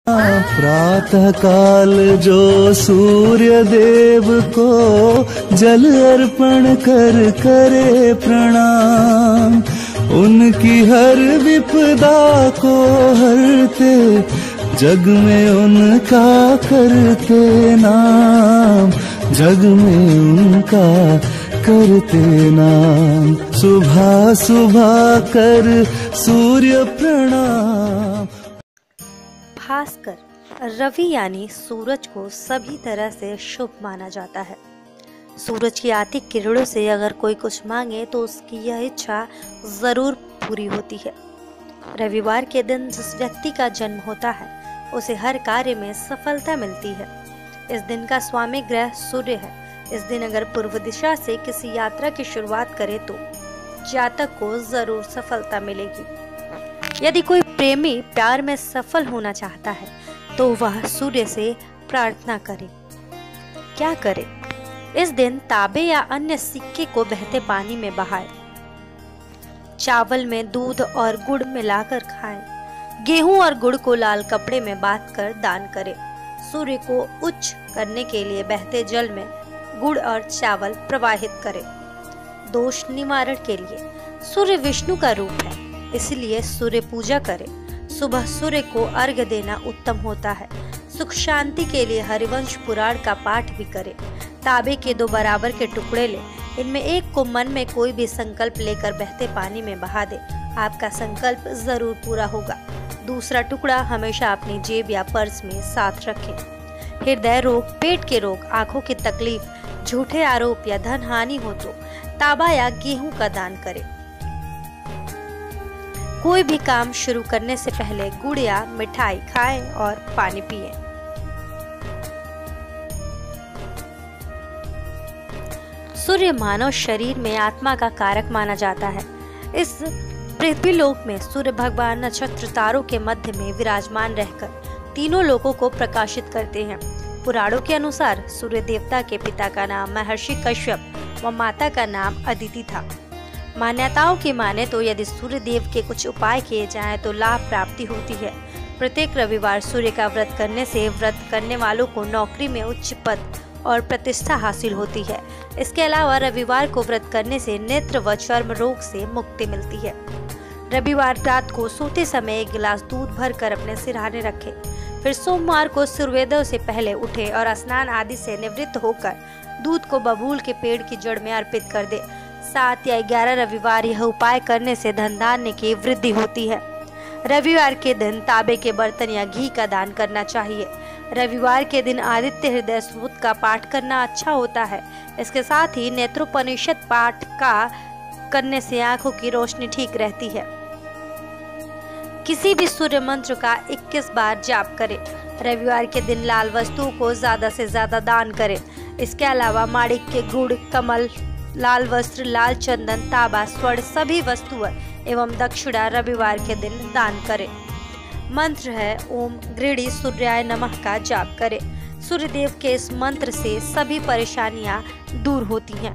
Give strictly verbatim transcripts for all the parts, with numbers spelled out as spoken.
प्रातः काल जो सूर्य देव को जल अर्पण कर करे प्रणाम, उनकी हर विपदा को हरते, जग में उनका करते नाम, जग में उनका करते नाम। सुबह सुबह कर सूर्य प्रणाम। भास्कर, रवि यानी सूरज को सभी तरह से शुभ माना जाता है। सूरज की आती किरणों से अगर कोई कुछ मांगे तो उसकी यह इच्छा जरूर पूरी होती है। रविवार के दिन जिस व्यक्ति का जन्म होता है उसे हर कार्य में सफलता मिलती है। इस दिन का स्वामी ग्रह सूर्य है। इस दिन अगर पूर्व दिशा से किसी यात्रा की शुरुआत करे तो जातक को जरूर सफलता मिलेगी। यदि कोई प्रेमी प्यार में सफल होना चाहता है तो वह सूर्य से प्रार्थना करे। क्या करे? इस दिन तांबे या अन्य सिक्के को बहते पानी में बहाए, चावल में दूध और गुड़ मिलाकर खाएं, गेहूं और गुड़ को लाल कपड़े में बांधकर दान करें। सूर्य को उच्च करने के लिए बहते जल में गुड़ और चावल प्रवाहित करें। दोष निवारण के लिए सूर्य विष्णु का रूप है, इसलिए सूर्य पूजा करें। सुबह सूर्य को अर्घ्य देना उत्तम होता है। सुख शांति के लिए हरिवंश पुराण का पाठ भी करें। तांबे के दो बराबर के टुकड़े ले, इनमें एक को मन में कोई भी संकल्प लेकर बहते पानी में बहा दे। आपका संकल्प जरूर पूरा होगा। दूसरा टुकड़ा हमेशा अपनी जेब या पर्स में साथ रखें। हृदय रोग, पेट के रोग, आंखों की तकलीफ, झूठे आरोप या धन हानि हो तो तांबा या गेहूं का दान करें। कोई भी काम शुरू करने से पहले गुड़ या मिठाई खाएं और पानी पिएं। सूर्य मानव शरीर में आत्मा का कारक माना जाता है। इस पृथ्वी लोक में सूर्य भगवान नक्षत्र तारों के मध्य में विराजमान रहकर तीनों लोकों को प्रकाशित करते हैं। पुराणों के अनुसार सूर्य देवता के पिता का नाम महर्षि कश्यप व माता का नाम अदिति था। मान्यताओं की माने तो यदि सूर्य देव के कुछ उपाय किए जाएं तो लाभ प्राप्ति होती है। प्रत्येक रविवार सूर्य का व्रत करने से व्रत करने वालों को नौकरी में उच्च पद और प्रतिष्ठा हासिल होती है। इसके अलावा रविवार को व्रत करने से नेत्र व चर्म रोग से मुक्ति मिलती है। रविवार रात को सोते समय एक गिलास दूध भरकर अपने सिरहाने रखें। फिर सोमवार को सूर्योदय से पहले उठे और स्नान आदि से निवृत्त होकर दूध को बबूल के पेड़ की जड़ में अर्पित कर दे। सात या ग्यारह रविवार यह उपाय करने से धन धान्य की वृद्धि होती है। रविवार के दिन तांबे के बर्तन या घी का दान करना चाहिए। रविवार के दिन आदित्य हृदय सूक्त का पाठ करना अच्छा होता है। इसके साथ ही नेत्रोपनिषद पाठ का करने से आंखों की रोशनी ठीक रहती है। किसी भी सूर्य मंत्र का इक्कीस बार जाप करें। रविवार के दिन लाल वस्तुओं को ज्यादा से ज्यादा दान करें। इसके अलावा माणिक्य, गुड़, कमल, लाल वस्त्र, लाल चंदन, तांबा, स्वर्ण सभी वस्तुएं एवं दक्षिणा रविवार के दिन दान करें। मंत्र है ओम गृणी सूर्याय नमः का जाप करें। सूर्य देव के इस मंत्र से सभी परेशानियां दूर होती हैं।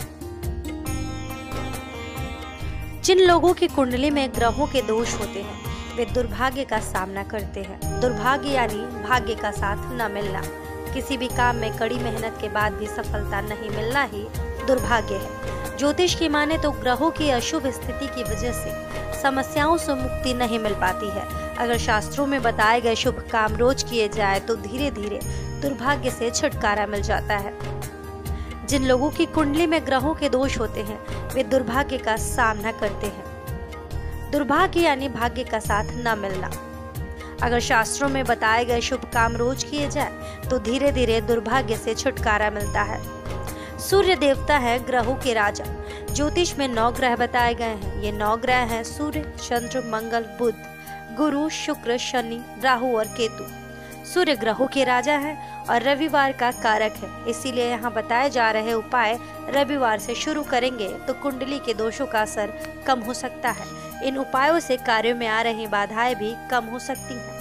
जिन लोगों की कुंडली में ग्रहों के दोष होते हैं वे दुर्भाग्य का सामना करते हैं। दुर्भाग्य यानी भाग्य का साथ न मिलना। किसी भी काम में कड़ी मेहनत के बाद भी सफलता नहीं मिलना ही दुर्भाग्य है। ज्योतिष की माने तो ग्रहों की अशुभ स्थिति की वजह से समस्याओं से मुक्ति नहीं मिल पाती है। अगर शास्त्रों में बताए गए शुभ काम रोज किए जाए तो धीरे धीरे दुर्भाग्य से छुटकारा मिल जाता है। जिन लोगों की कुंडली में ग्रहों के दोष होते हैं वे दुर्भाग्य का सामना करते हैं। दुर्भाग्य यानी भाग्य का साथ न मिलना। अगर शास्त्रों में बताए गए शुभ काम रोज किए जाए तो धीरे धीरे दुर्भाग्य से छुटकारा मिलता है। सूर्य देवता है ग्रहों के राजा। ज्योतिष में नौ ग्रह बताए गए हैं। ये नौ ग्रह हैं सूर्य, चंद्र, मंगल, बुध, गुरु, शुक्र, शनि, राहु और केतु। सूर्य ग्रहों के राजा है और रविवार का कारक है। इसीलिए यहाँ बताए जा रहे उपाय रविवार से शुरू करेंगे तो कुंडली के दोषों का असर कम हो सकता है। इन उपायों से कार्यों में आ रही बाधाएं भी कम हो सकती हैं।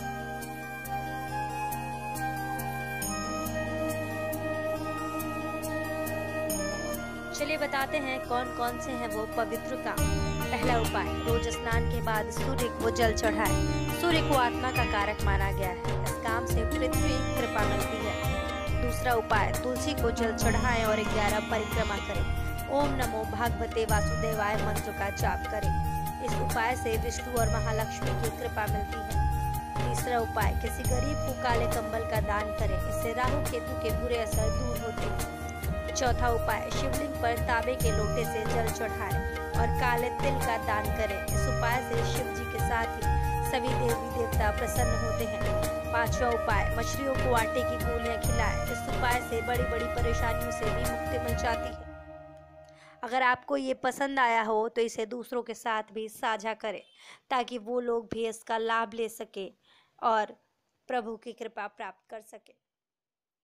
चलिए बताते हैं कौन कौन से हैं वो पवित्र काम। पहला उपाय, रोज स्नान के बाद सूर्य को जल चढ़ाए। सूर्य को आत्मा का कारक माना गया है। इस काम से पृथ्वी कृपा मिलती है। दूसरा उपाय, तुलसी को जल चढ़ाएं और ग्यारह परिक्रमा करें। ओम नमो भागवते वासुदेवाय मंत्र का जाप करें। इस उपाय से विष्णु और महालक्ष्मी की कृपा मिलती है। तीसरा उपाय, किसी गरीब को काले कंबल का दान करें, इससे राहु केतु के बुरे असर दूर होते हैं। चौथा उपाय, शिवलिंग पर तांबे के लोटे से जल चढ़ाएं और काले तिल का दान करें। इस उपाय से शिव जी के साथ ही सभी देवी देवता प्रसन्न होते हैं। पांचवा उपाय, मछलियों को आटे की गोलियां खिलाएं। इस उपाय से बड़ी बड़ी परेशानियों से भी मुक्ति मिल जाती है। अगर आपको ये पसंद आया हो तो इसे दूसरों के साथ भी साझा करें ताकि वो लोग भी इसका लाभ ले सके और प्रभु की कृपा प्राप्त कर सके।